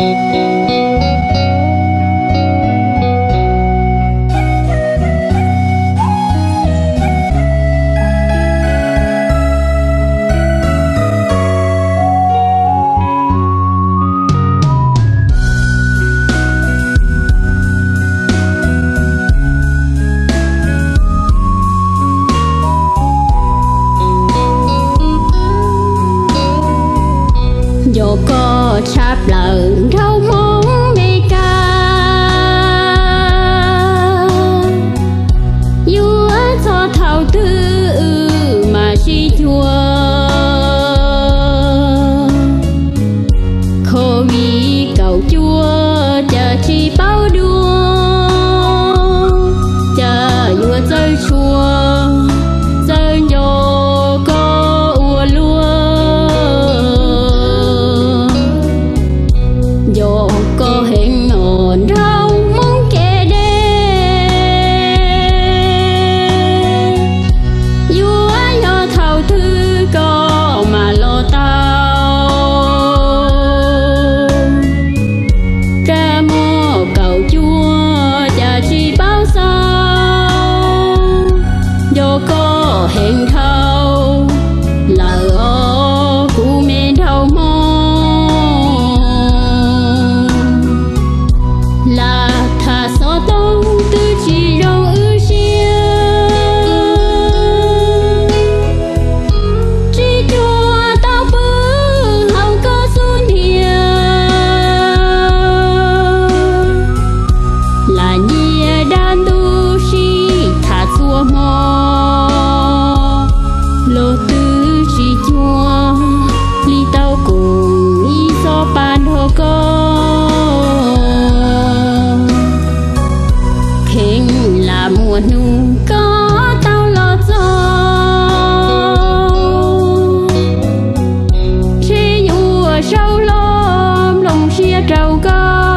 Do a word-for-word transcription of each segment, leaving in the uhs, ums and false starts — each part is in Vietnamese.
Dù có chắp lợn thâu mong mê ca dù cho thảo tư mà chi chua khô vì cầu chua chờ chi bao đua chờ vua chơi chua chơi nhô có ua lua dù có hình ổn đâu mong kể đê dù ai cho thảo thư có mà lo tao ra mô cầu chúa chờ chi bao sao dù có hình thâu lỡ ô cụ mê thâu mô là thà so tông tư chỉ rong ư xia chỉ chua tao bư hậu có xuân hiền là nhia đan tu si thà xua mò lô tư chỉ chua ly tao cùng y so pan hồ có là mùa nu có tao lo cho khi vua sâu lom lòng xia trâu có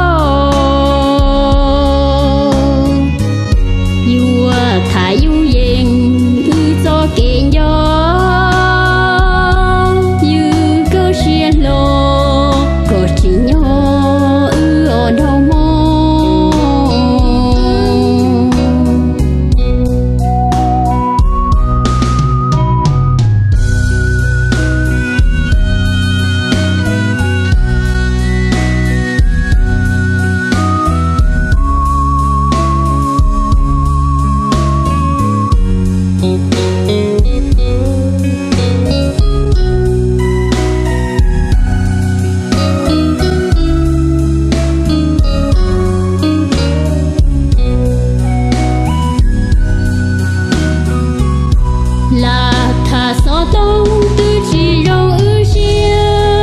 vua thả du yên ư cho kiện gió như cơ xia lô có chỉ nhỏ ư ồn đâu mô là thà so tông tư chỉ rong ư xia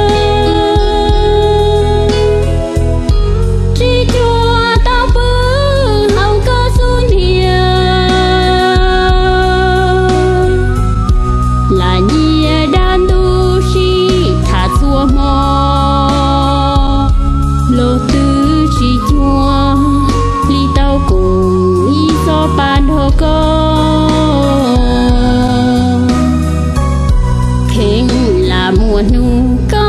chỉ chua tao bư hậu có xuân hiền là nhia đan tu si thà xua mò lô tư chỉ chua ly tao cùng y so pan hồ có là mùa nu có